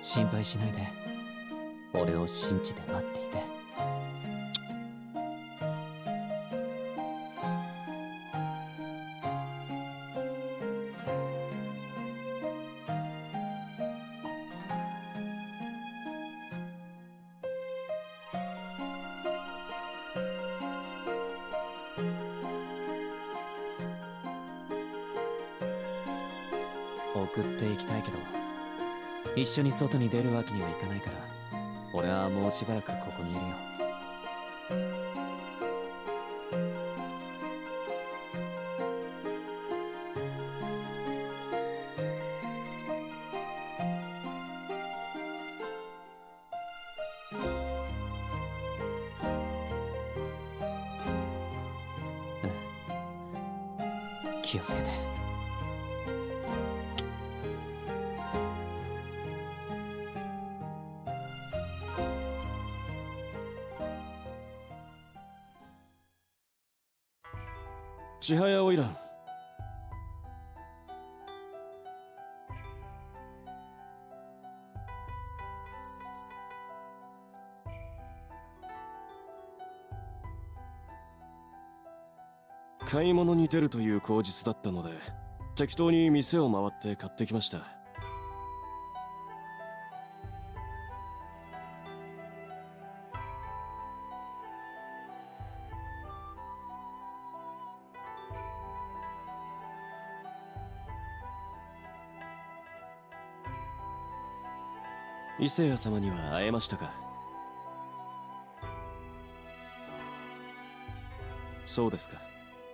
心配しないで。俺を信じて待っていて。送っていきたいけど、一緒に外に出るわけにはいかないから、俺はもうしばらくここにいるよ。気をつけて。 千早花魁、買い物に出るという口実だったので、適当に店を回って買ってきました。伊勢谷様には会えましたか？そうですか。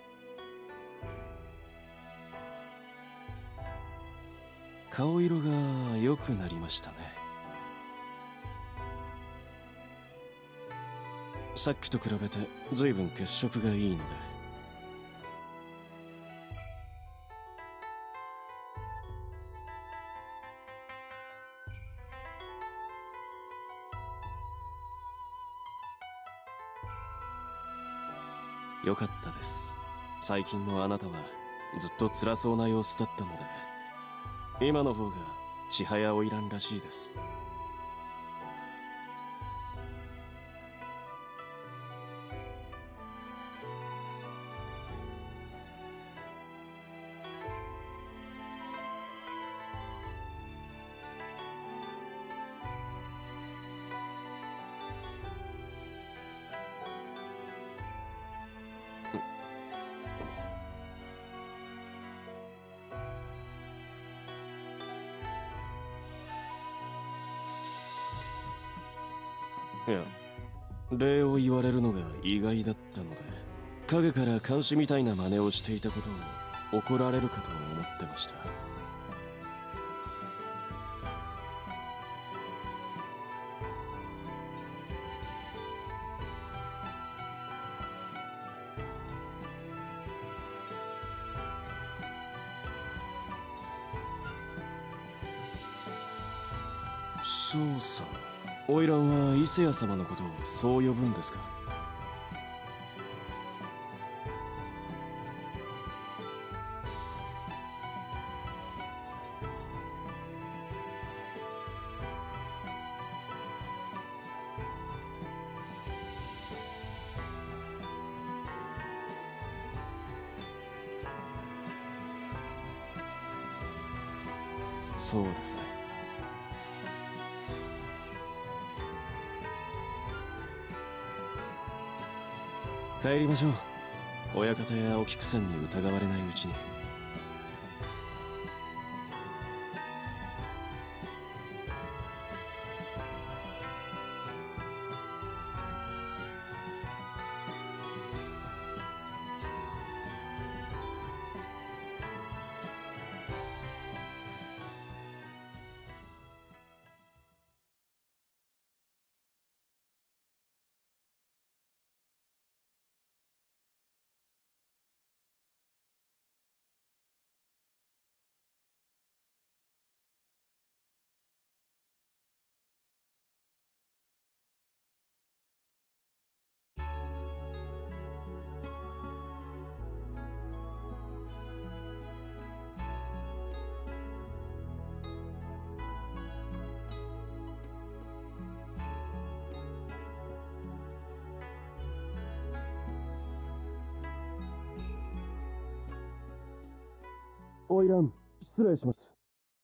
顔色が良くなりましたね。さっきと比べて随分血色がいいので。よかったです。最近のあなたはずっと辛そうな様子だったので、今の方が千早花魁らしいです。いや、礼を言われるのが意外だったので、影から監視みたいな真似をしていたことを怒られるかと思ってました。そうさ、花魁は伊勢谷様のことをそう呼ぶんですか？そうですね。帰りましょう。親方やお菊さんに疑われないうちに。 花魁、失礼します。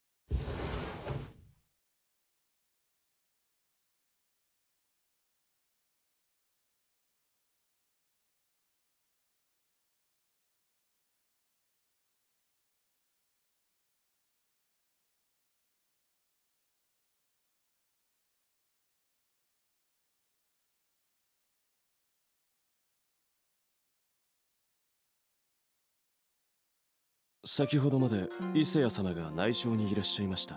先ほどまで伊勢谷様が内省にいらっしゃいました。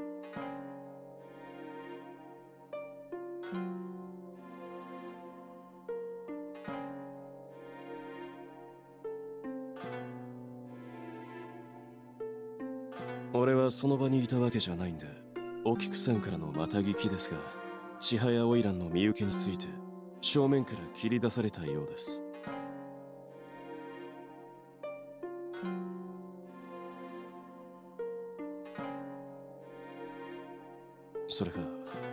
俺はその場にいたわけじゃないんで、お菊さんからのまた聞きですが、千早花魁の身請けについて正面から切り出されたようです。それが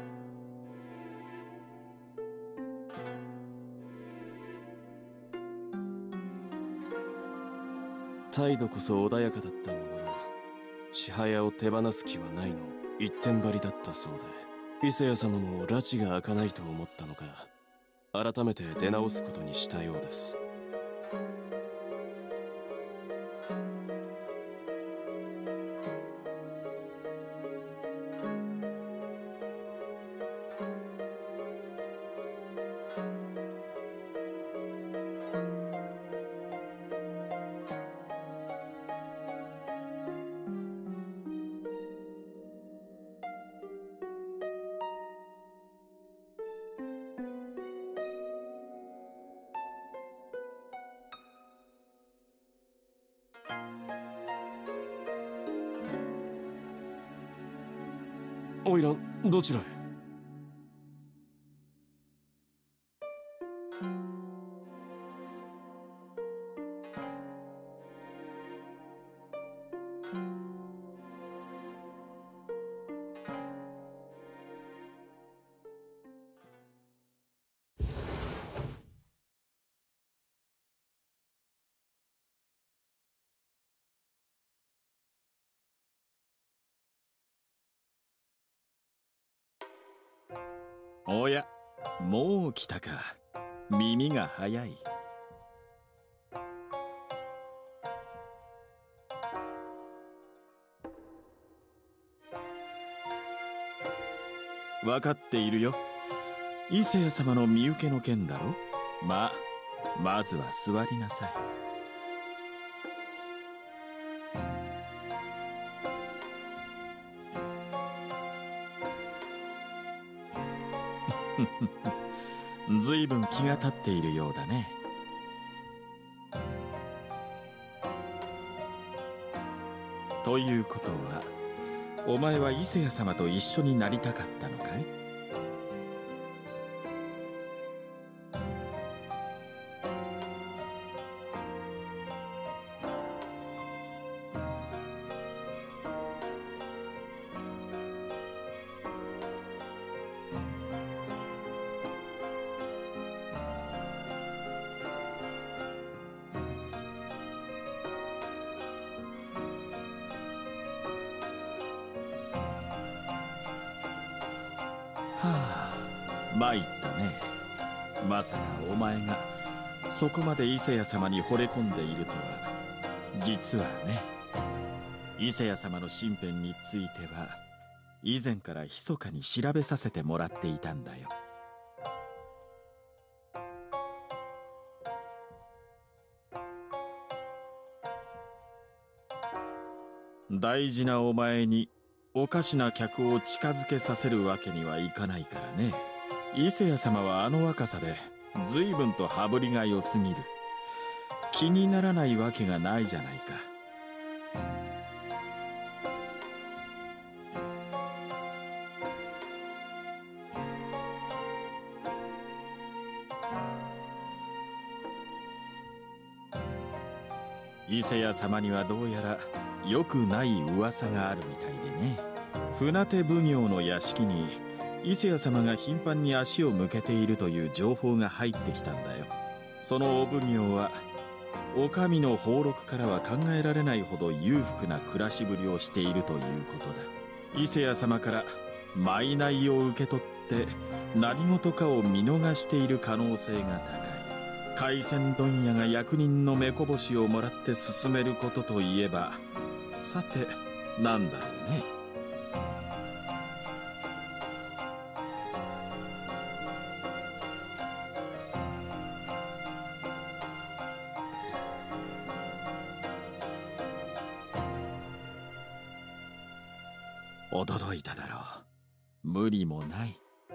態度こそ穏やかだったものの、千早を手放す気はないの一点張りだったそうで、伊勢谷様も拉致が開かないと思ったのか、改めて出直すことにしたようです。花魁、どちらへ？ おや、もう来たか。耳が早い。分かっているよ。伊勢谷様の身請けの件だろ。まずは座りなさい。ずいぶん気が立っているようだね。ということは、お前は伊勢谷様と一緒になりたかったのかい？参ったね。まさかお前がそこまで伊勢谷様に惚れ込んでいるとは。実はね、伊勢谷様の身辺については以前から密かに調べさせてもらっていたんだよ。大事なお前におかしな客を近づけさせるわけにはいかないからね。伊勢谷様はあの若さで随分と羽振りが良すぎる。気にならないわけがないじゃないか。伊勢谷様にはどうやら良くない噂があるみたいでね。船手奉行の屋敷に伊勢谷様が頻繁に足を向けているという情報が入ってきたんだよ。そのお奉行はお上の俸禄からは考えられないほど裕福な暮らしぶりをしているということだ。伊勢屋様から賄を受け取って何事かを見逃している可能性が高い。海鮮問屋が役人の目こぼしをもらって進めることといえば、さてなんだろうね。驚いただろう。無理もない。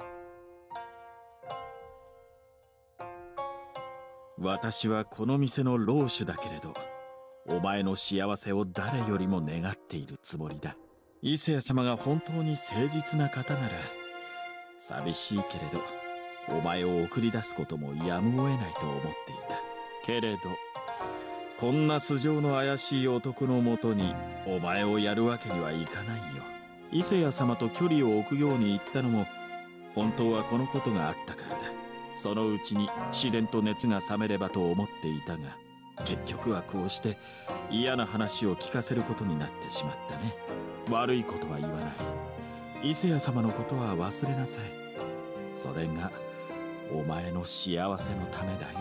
私はこの店の老主だけれど、お前の幸せを誰よりも願っているつもりだ。伊勢屋様が本当に誠実な方なら、寂しいけれどお前を送り出すこともやむを得ないと思っていた。けれどこんな素性の怪しい男のもとにお前をやるわけにはいかないよ。伊勢屋様と距離を置くように言ったのも本当はこのことがあったからだ。そのうちに自然と熱が冷めればと思っていたが、結局はこうして嫌な話を聞かせることになってしまったね。悪いことは言わない。伊勢屋様のことは忘れなさい。それがお前の幸せのためだよ。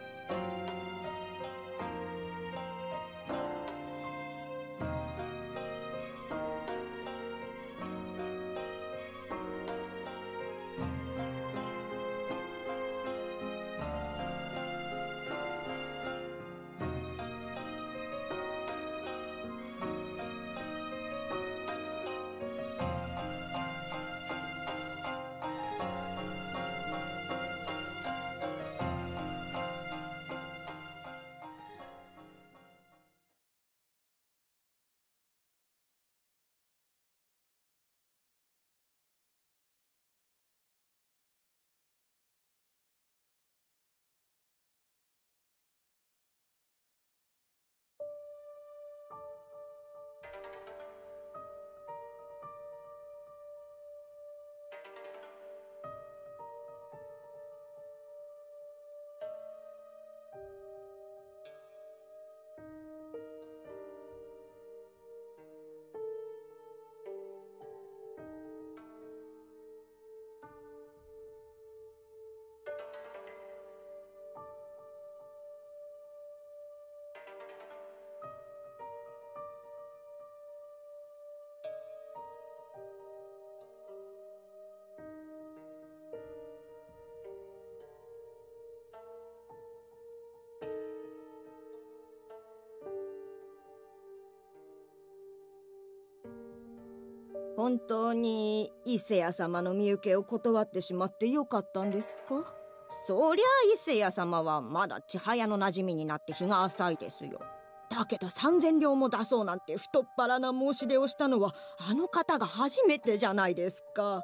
本当に伊勢屋様の身請けを断ってしまってよかったんですか？そりゃ伊勢屋様はまだ千早の馴染みになって日が浅いですよ。だけど3000両も出そうなんて太っ腹な申し出をしたのはあの方が初めてじゃないですか。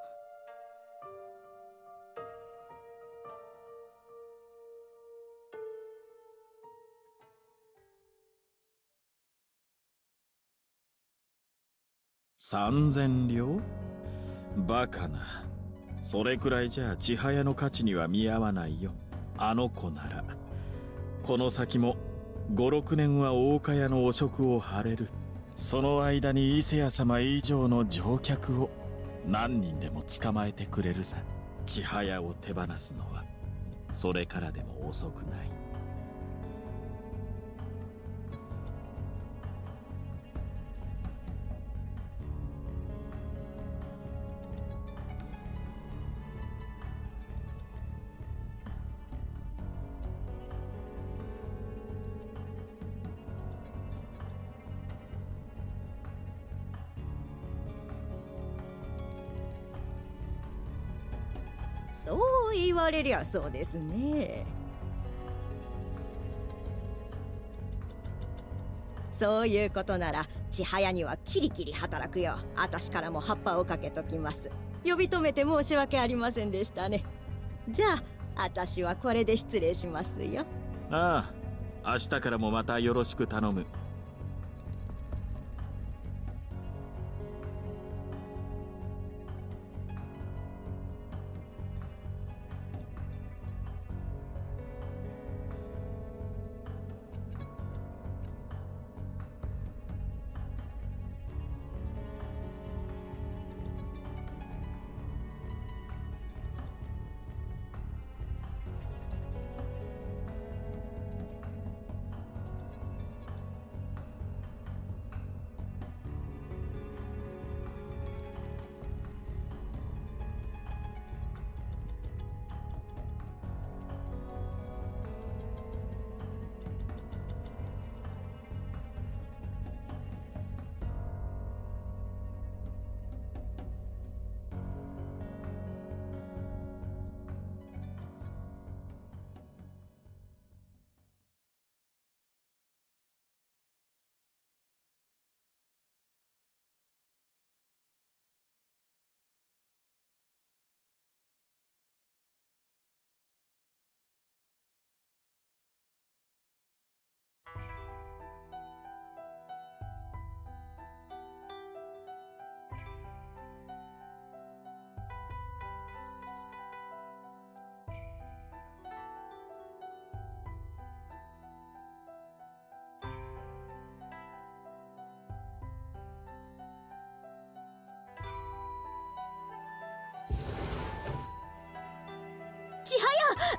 3000両？バカな。それくらいじゃ千早の価値には見合わないよ。あの子ならこの先も5、6年は大岡屋の汚職を張れる。その間に伊勢屋様以上の乗客を何人でも捕まえてくれるさ。千早を手放すのはそれからでも遅くない。 そう言われりゃそうですね。そういうことなら千早にはキリキリ働くよ。私からも葉っぱをかけときます。呼び止めて申し訳ありませんでしたね。じゃあ私はこれで失礼しますよ。 ああ、明日からもまたよろしく頼む。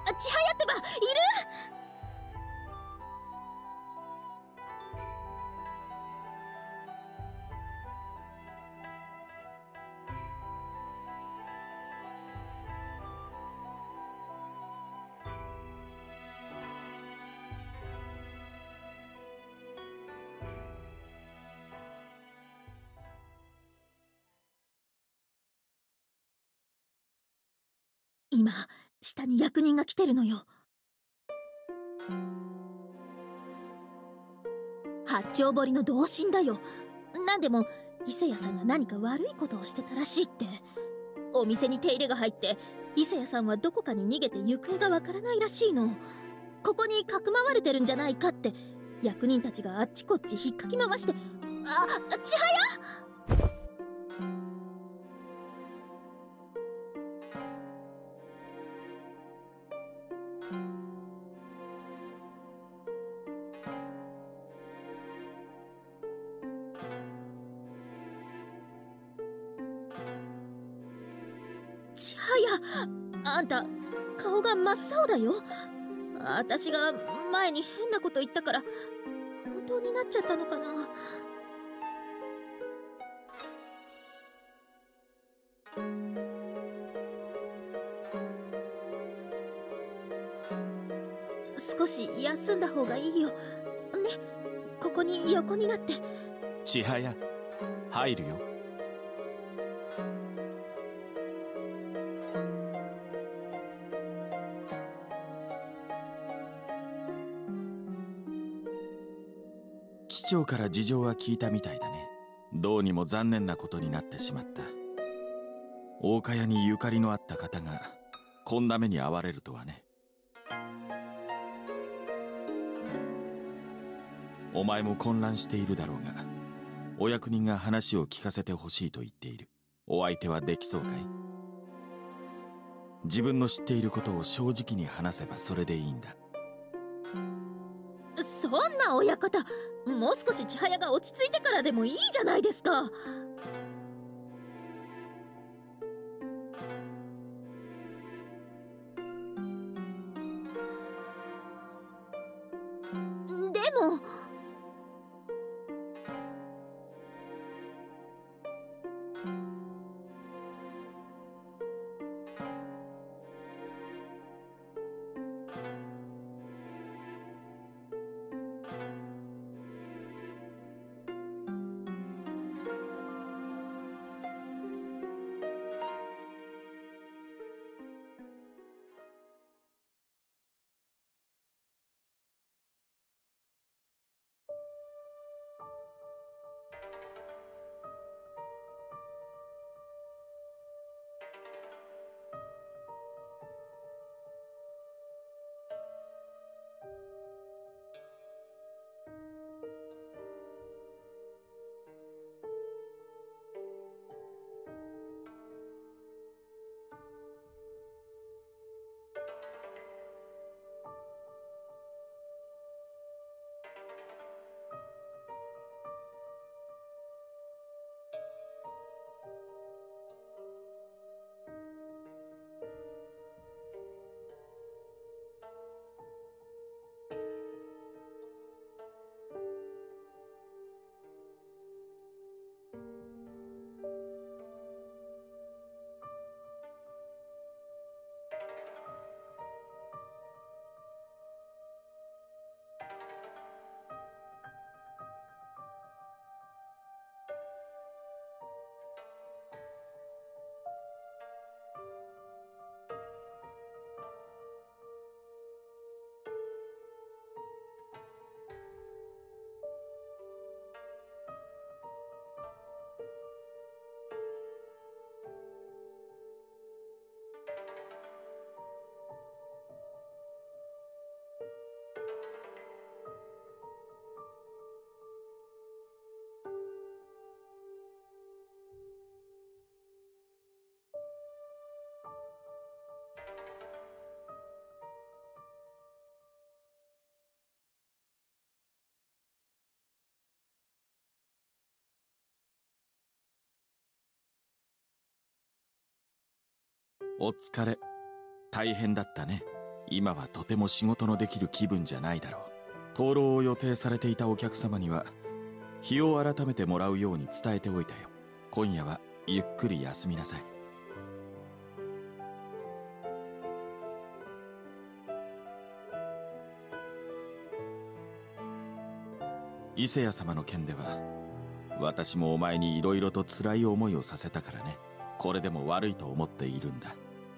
千早ってばいる？今下に役人が来てるのよ。八丁堀の同心だよ。なんでも伊勢谷さんが何か悪いことをしてたらしいって。お店に手入れが入って伊勢谷さんはどこかに逃げて行方がわからないらしいの。ここにかくまわれてるんじゃないかって役人たちがあっちこっち引っかき回して。あ、千早！千早、あんた顔が真っ青だよ。私が前に変なこと言ったから本当になっちゃったのかな。少し休んだ方がいいよね。ここに横になって。 千早、入るよ。機長から事情は聞いたみたいだね。どうにも残念なことになってしまった。大岡屋にゆかりのあった方がこんな目に遭われるとはね。お前も混乱しているだろうが、お役人が話を聞かせてほしいと言っている。お相手はできそうかい？自分の知っていることを正直に話せばそれでいいんだ。 そんな親方、もう少し千早が落ち着いてからでもいいじゃないですか。でもお疲れ。大変だったね。 今はとても仕事のできる気分じゃないだろう。灯籠を予定されていたお客様には日を改めてもらうように伝えておいたよ。今夜はゆっくり休みなさい。伊勢谷様の件では私もお前にいろいろと辛い思いをさせたからね。これでも悪いと思っているんだ。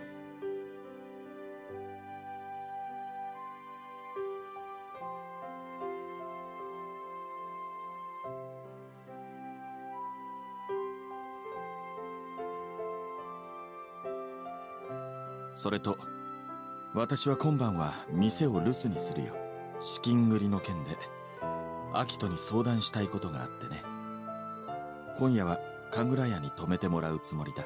それと私は今晩は店を留守にするよ。資金繰りの件でアキトに相談したいことがあってね。今夜は神楽屋に泊めてもらうつもりだ。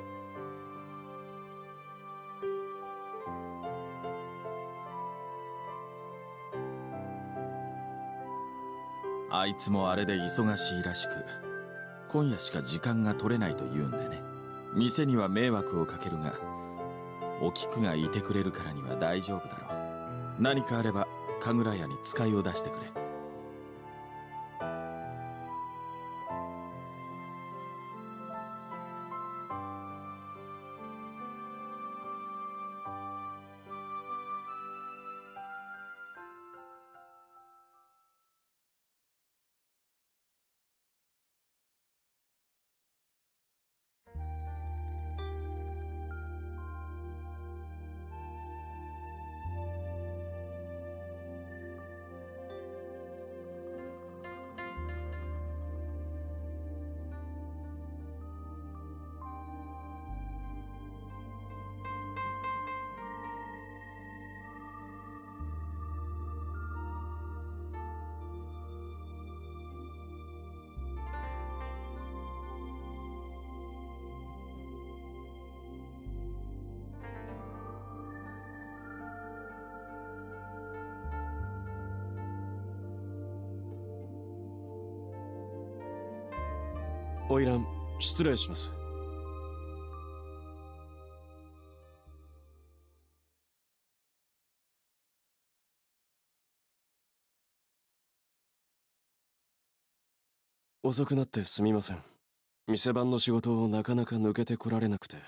あいつもあれで忙しいらしく、今夜しか時間が取れないと言うんでね。店には迷惑をかけるが、お菊がいてくれるからには大丈夫だろう。何かあれば神楽屋に使いを出してくれ。 花魁、失礼します。遅くなってすみません。店番の仕事をなかなか抜けてこられなくて。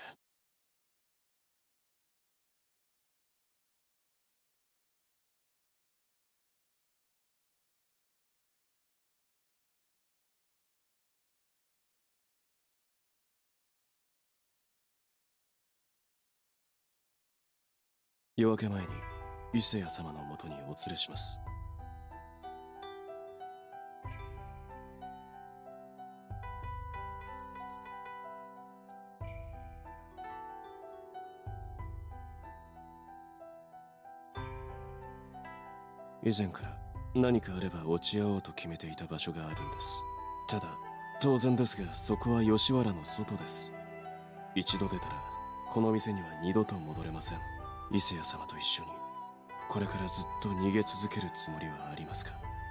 夜明け前に伊勢谷様のもとにお連れします。以前から何かあれば落ち合おうと決めていた場所があるんです。ただ当然ですが、そこは吉原の外です。一度出たらこの店には二度と戻れません。伊勢谷様と一緒にこれからずっと逃げ続けるつもりはありますか？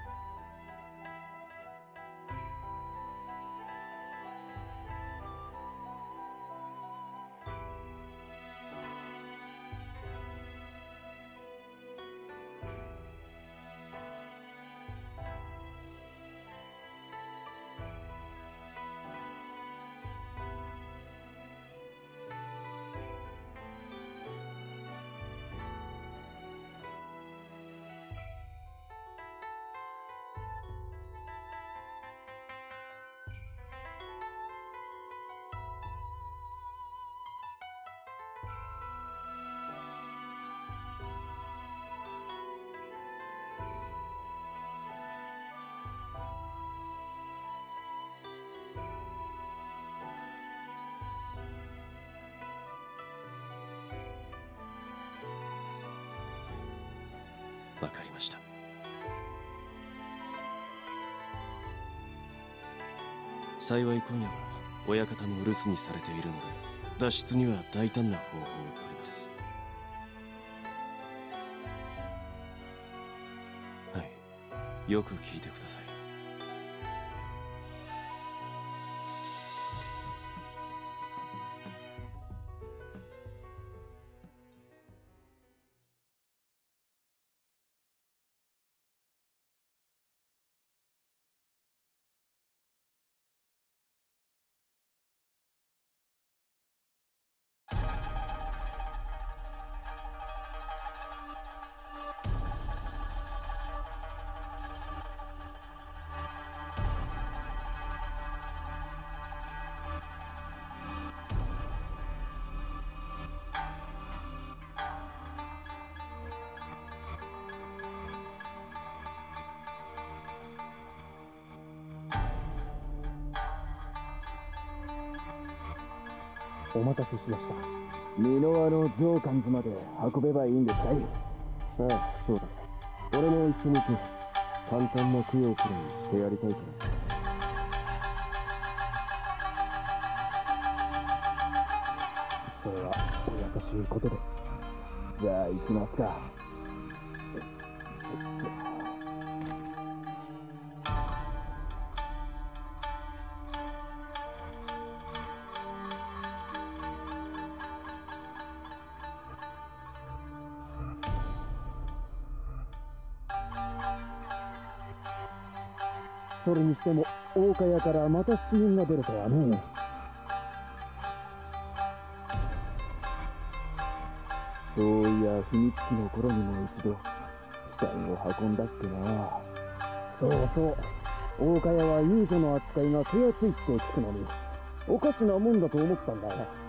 わかりました。幸い今夜は親方も留守にされているので、脱出には大胆な方法を取ります。はい、よく聞いてください。 お待たせしました。箕輪の上官寺まで運べばいいんですかい？さあ、そうだ。俺も一緒に行く。簡単な供養くらいしてやりたいから。それはお優しいことで。じゃあ行きますか。それにしても大岡屋からまた死人が出るとはね。そういや秘密基の頃にも一度死体を運んだっけな。そうそう、大岡屋は遊女の扱いが手厚いって聞くのにおかしなもんだと思ったんだよ。